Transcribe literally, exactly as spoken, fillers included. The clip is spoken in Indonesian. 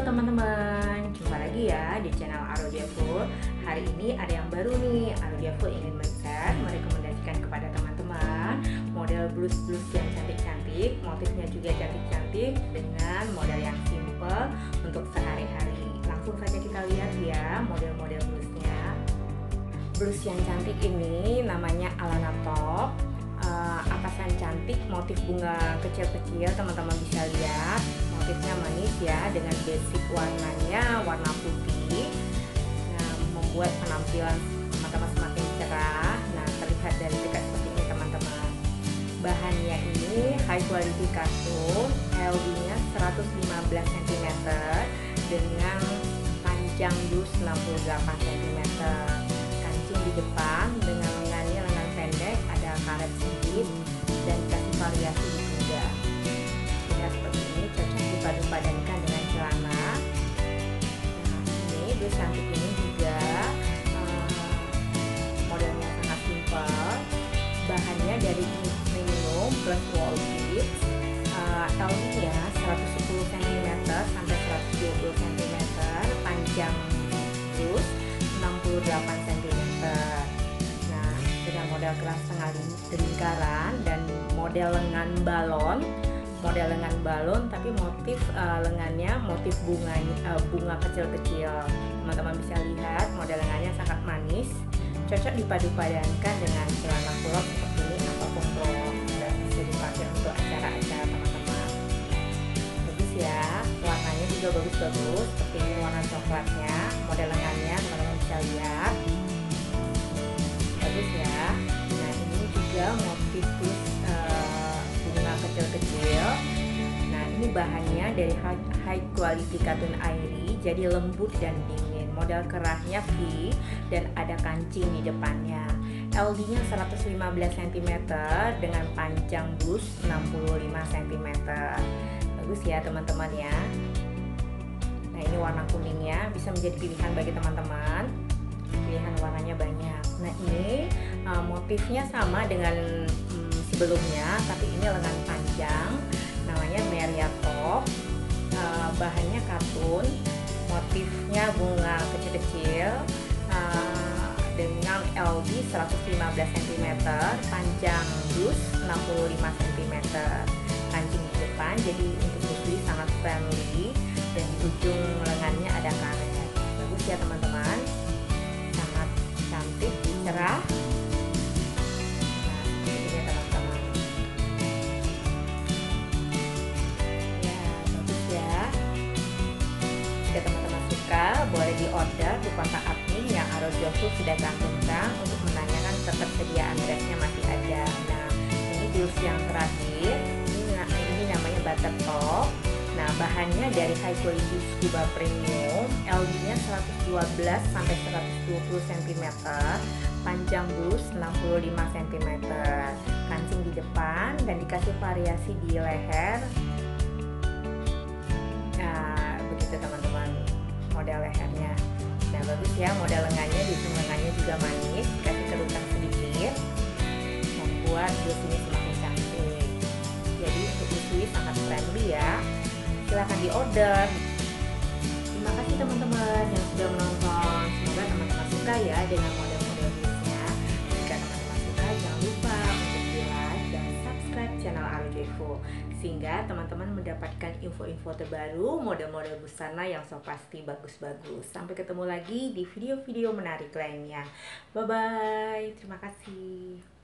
teman-teman, jumpa lagi ya di channel Arodia Full. Hari ini ada yang baru nih. Arodia Full ingin men-share, merekomendasikan kepada teman-teman model blus-blus yang cantik-cantik, motifnya juga cantik-cantik dengan model yang simple untuk sehari-hari. Langsung saja kita lihat ya model-model blusnya. Blus yang cantik ini namanya Alana Top. Uh, atasan cantik, motif bunga kecil-kecil, teman-teman bisa lihat motifnya manis ya, dengan basic warnanya warna putih. Nah, membuat penampilan teman-teman semakin cerah. Nah, terlihat dari dekat seperti ini teman-teman. Bahannya ini high quality katun, L D-nya seratus lima belas sentimeter dengan panjang blus enam puluh delapan sentimeter. Kancing di depan dengan lengannya lengan pendek, ada karet sedikit dan kasih variasi di pundak. Lihat seperti ini, cocok dipadu-padankan dengan celana. Nah, ini blus cantik ini juga uh, modelnya sangat simpel. Bahannya dari premium plus wall beads. uh, L D-nya seratus sepuluh sentimeter sampai seratus dua puluh sentimeter, panjang blus enam puluh delapan sentimeter. Nah, dengan model keras tengah lingkaran dan model lengan balon, model lengan balon tapi motif uh, lengannya motif bunga uh, bunga kecil-kecil. Teman-teman bisa lihat model lengannya sangat manis, cocok dipadu-padankan dengan celana crop seperti ini ataupun crop, dan bisa dipakai untuk acara-acara teman-teman. Bagus ya, warnanya juga bagus-bagus. Seperti ini warna coklatnya, model lengannya teman-teman bisa lihat. Bagus ya. Nah, ini juga motif uh, bunga kecil-kecil. Nah, ini bahannya dari high quality katun airy, jadi lembut dan dingin. Model kerahnya V dan ada kancing di depannya. L D-nya seratus lima belas sentimeter dengan panjang blus enam puluh lima sentimeter. Bagus ya teman-teman ya. Nah, ini warna kuningnya bisa menjadi pilihan bagi teman-teman. Pilihan warnanya banyak. Nah, ini uh, motifnya sama dengan um, sebelumnya, tapi ini lengan panjang, namanya Meria Top. Uh, bahannya katun, motifnya bunga kecil-kecil, uh, dengan L D seratus lima belas sentimeter, panjang blus enam puluh lima sentimeter, kancing di depan, jadi untuk busui sangat friendly, dan di ujung lengannya ada karet. Bagus ya teman-teman, sangat cantik, cerah. Nah, ini ya teman-teman. Ya, bagus ya. Jika teman-teman suka, boleh di order di kontak admin yang Arodia Full sudah cantumkan untuk menanyakan ketersediaan dressnya masih ada. Nah, ini blus yang terakhir, ini, ini namanya butter top. Nah, bahannya dari high quality scuba premium, L D-nya seratus dua belas sampai seratus dua puluh sentimeter, panjang blus enam puluh lima sentimeter, kancing di depan dan dikasih variasi di leher. Nah, begitu teman-teman model lehernya. Nah, bagus ya, model lengannya, di ujung lengannya juga manis, dikasih kerutan sedikit, membuat blus ini semakin cantik. Jadi untuk busui sangat friendly ya. Silahkan di order. Terima kasih teman-teman yang sudah menonton. Semoga teman-teman suka ya dengan model-model blusnya. Jika teman-teman suka, jangan lupa untuk di like dan subscribe channel Arodia Full, sehingga teman-teman mendapatkan info-info terbaru model-model busana yang so pasti bagus-bagus. Sampai ketemu lagi di video-video menarik lainnya. Bye bye. Terima kasih.